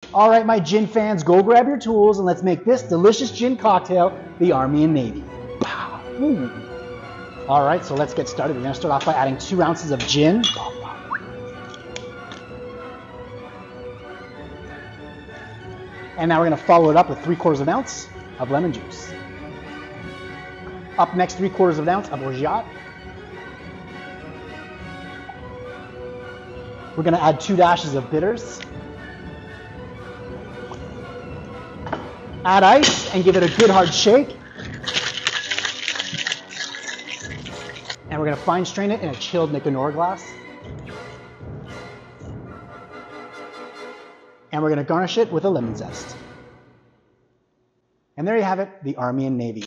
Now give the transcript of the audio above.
All right, my gin fans, go grab your tools and let's make this delicious gin cocktail, the Army and Navy. All right, so let's get started. We're gonna start off by adding 2 ounces of gin. And now we're gonna follow it up with 3/4 of an ounce of lemon juice. Up next, 3/4 of an ounce of orgeat. We're gonna add 2 dashes of bitters. Add ice and give it a good hard shake. And we're gonna fine strain it in a chilled Nick and Nora glass. And we're gonna garnish it with a lemon zest. And there you have it, the Army and Navy.